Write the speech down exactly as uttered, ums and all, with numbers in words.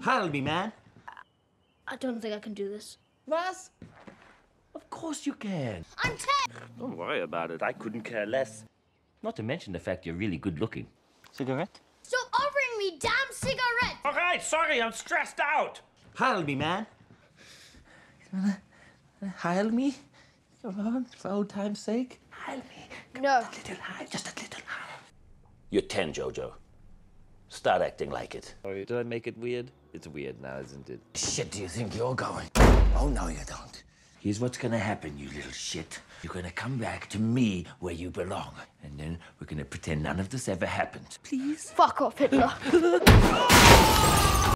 Heil me, man. I don't think I can do this. Was? Of course you can. I'm ten! Don't worry about it. I couldn't care less. Not to mention the fact you're really good looking. Cigarette? Stop offering me damn cigarettes! All right, sorry, I'm stressed out. Heil me, man. Heil me? Come on, for old time's sake. Heil me. Come No. on, a little high, just a little high. You're ten, Jojo. Start acting like it. Sorry, did I make it weird? It's weird now, isn't it? Shit, do you think you're going? Oh, no, you don't. Here's what's gonna happen, you little shit. You're gonna come back to me where you belong. And then we're gonna pretend none of this ever happened. Please? Fuck off, Hitler.